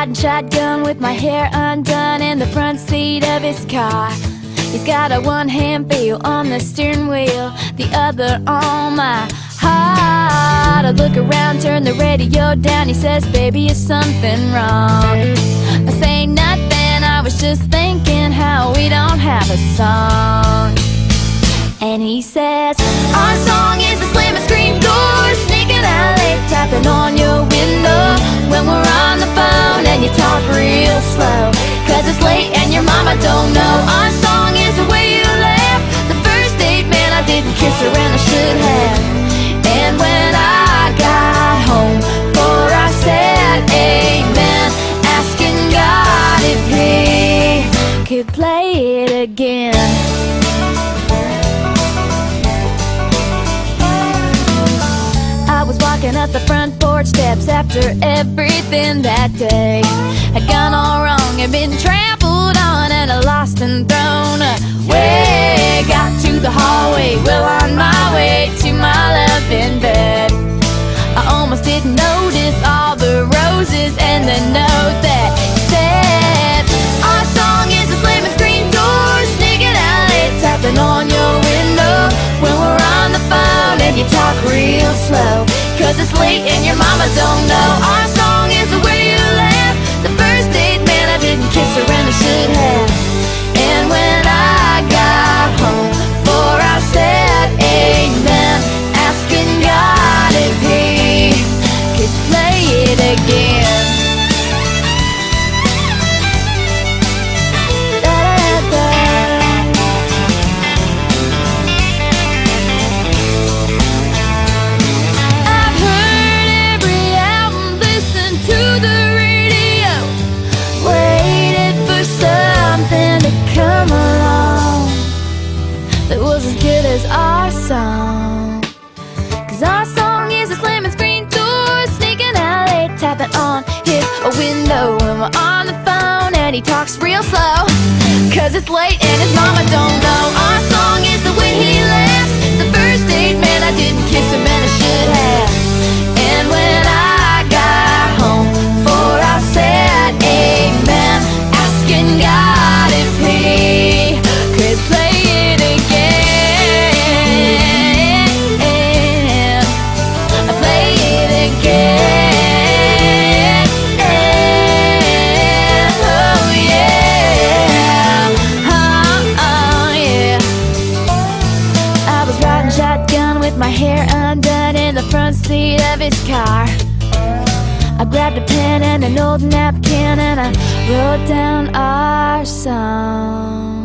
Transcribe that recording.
riding shotgun with my hair undone in the front seat of his car. He's got a one-hand feel on the steering wheel, the other on my heart. I look around, turn the radio down. He says, baby, is something wrong? I say nothing, I was just thinking how we don't have a song. And he says, our song is the slamming screen door, sneaking out late, tapping on your window when we're on the phone and you talk real slow, 'cause it's late and your mama don't know. Our song is the way you laugh, the first date, man, I didn't kiss her and I should have. And when I got home, for I said amen, asking God if he could play it again. I was walking up the front porch steps after everything that day had gone all wrong and been trampled on and lost and thrown away. Got to the hallway, well on my way to my loving bed. I almost didn't notice all the roses and the note that said, our song is a slamming screen door, sneaking out late, tapping on your window when we're on the phone and you talk real slow, 'cause it's late and your mama don't know. Our song is the way you laugh, the first date, man, I didn't kiss her and I should have. And when I got home, for I said amen, asking God if he could play it again. As our song, 'cause our song is a slamming screen door, sneaking out late, tapping on his window when we're on the phone and he talks real slow, 'cause it's late and his mama don't know. Our song is the way he laughs, the first date, man, I didn't kiss him and I should have. And when I got home, for I said amen, asking God if he could play it again. My hair undone in the front seat of his car. I grabbed a pen and an old napkin and I wrote down our song.